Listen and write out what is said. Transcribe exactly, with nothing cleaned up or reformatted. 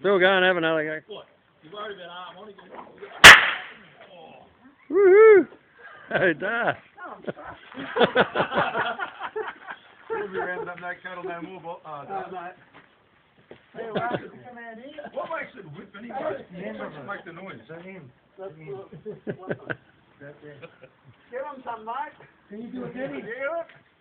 Still going, haven't I? Like, Look, you've already been out. I'm only going to... woohoo! Hey, die. We'll be ramming up that kettle down mobile. Uh, Hey, well, come in here. what makes it whip anyway? What makes it make the noise? Is that him? That's the- Give him some, Mike. Can you do it, Denny? Do it.